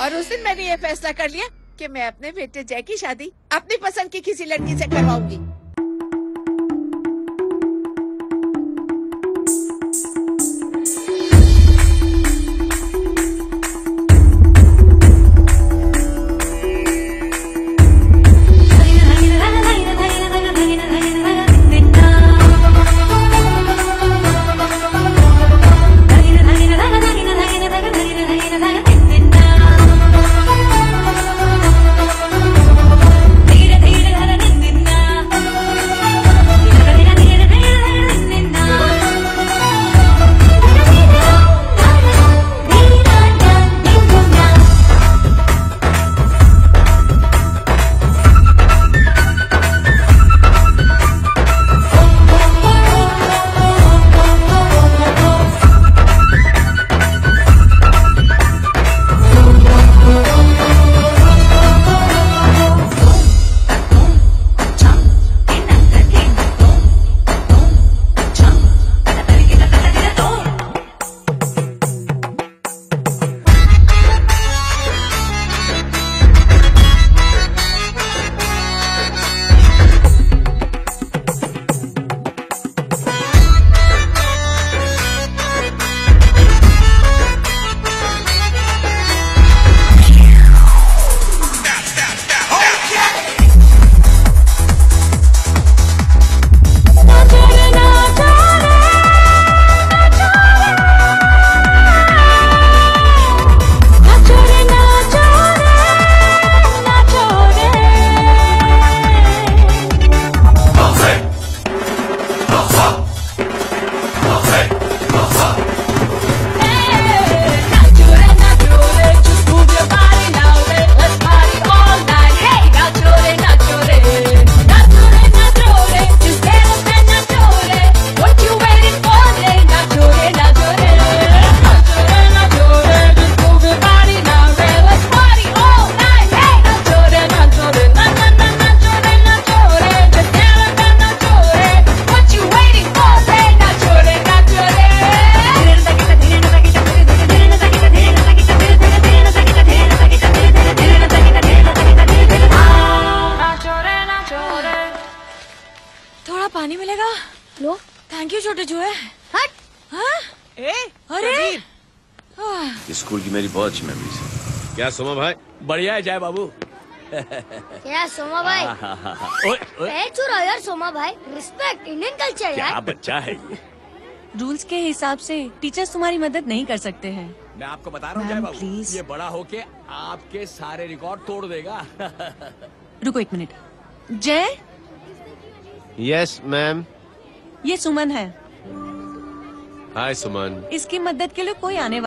और उस दिन मैंने ये फैसला कर लिया कि मैं अपने बेटे जय की शादी अपनी पसंद की किसी लड़की से करवाऊंगी। थोड़ा पानी मिलेगा? लो। थैंक यू छोटे जुए। हट। हाँ? अरे स्कूल की मेरी बहुत अच्छी मेमोरीज है। क्या सोमा भाई? बढ़िया है जय बाबू। क्या सोमा भाई? ओए चुरा यार सोमा भाई, रिस्पेक्ट इंडियन कल्चर क्या यार। बच्चा है ये। रूल्स के हिसाब से टीचर्स तुम्हारी मदद नहीं कर सकते हैं। मैं आपको बता रहा हूँ जय मैम, बाबू, प्लीज। ये बड़ा होके आपके सारे रिकॉर्ड तोड़ देगा। रुको एक मिनट। जय, यस मैम। ये सुमन है। हाय सुमन। इसकी मदद के लिए कोई आने